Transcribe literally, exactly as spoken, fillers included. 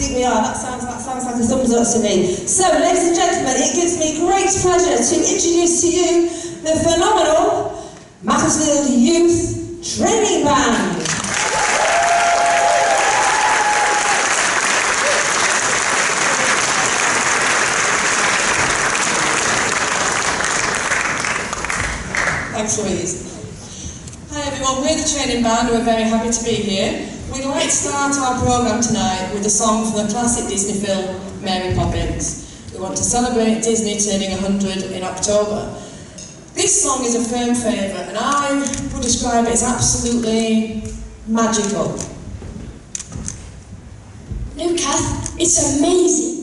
Yes, we are. That sounds, that sounds like a thumbs up to me. So, ladies and gentlemen, it gives me great pleasure to introduce to you the phenomenal Macclesfield Youth Training Band. Thanks, Louise. Hi everyone, we're the Training Band. We're very happy to be here. We'd like to start our programme tonight with a song from the classic Disney film, Mary Poppins. We want to celebrate Disney turning one hundred in October. This song is a firm favourite and I would describe it as absolutely magical. No, Kath, it's amazing.